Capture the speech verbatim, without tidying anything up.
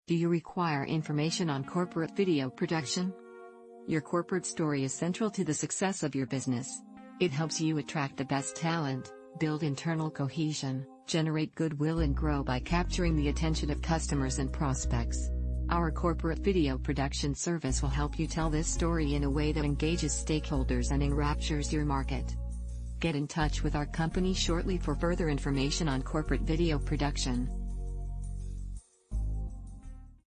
Do you require information on corporate video production? Your corporate story is central to the success of your business. It helps you attract the best talent, build internal cohesion, generate goodwill and grow by capturing the attention of customers and prospects. Our corporate video production service will help you tell this story in a way that engages stakeholders and enraptures your market. Get in touch with our company shortly for further information on corporate video production.